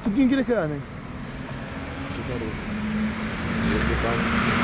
Tu kim grekanek? Czy to róż? Jest pan?